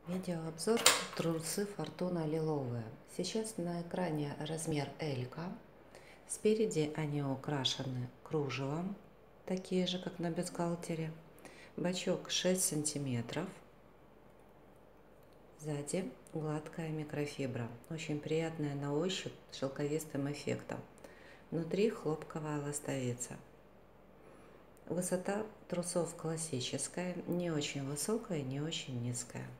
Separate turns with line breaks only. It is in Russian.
Видеообзор трусы Фортуна лиловые. Сейчас на экране размер L. Спереди они украшены кружевом, такие же, как на бюстгальтере. Бачок 6 сантиметров. Сзади гладкая микрофибра, очень приятная на ощупь, с шелковистым эффектом. Внутри хлопковая ластовица. Высота трусов классическая, не очень высокая, не очень низкая.